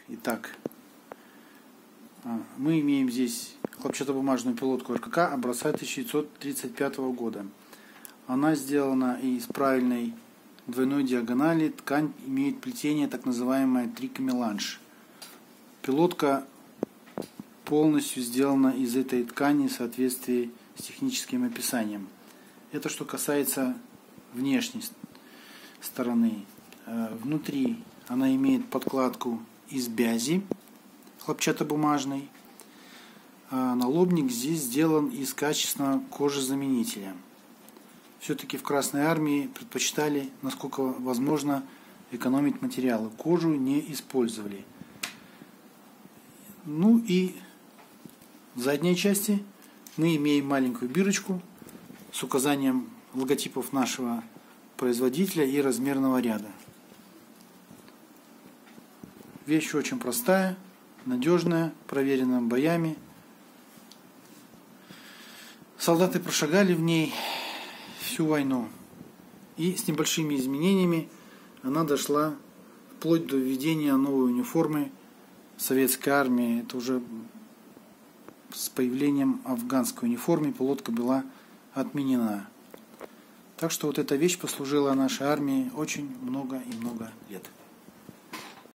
Итак, мы имеем здесь хлопчатобумажную пилотку РКК образца 1935 года. Она сделана из правильной двойной диагонали. Ткань имеет плетение так называемое трикомеланж. Пилотка полностью сделана из этой ткани в соответствии с техническим описанием. Это что касается внешней стороны. Внутри она имеет подкладку из бязи хлопчатобумажной. А налобник здесь сделан из качественного кожезаменителя. Все-таки в Красной Армии предпочитали, насколько возможно, экономить материалы. Кожу не использовали. Ну и в задней части мы имеем маленькую бирочку с указанием логотипов нашего производителя и размерного ряда. Вещь очень простая, надежная, проверенная боями. Солдаты прошагали в ней всю войну. И с небольшими изменениями она дошла вплоть до введения новой униформы советской армии. Это уже с появлением афганской униформы пилотка была отменена. Так что вот эта вещь послужила нашей армии очень много и много лет.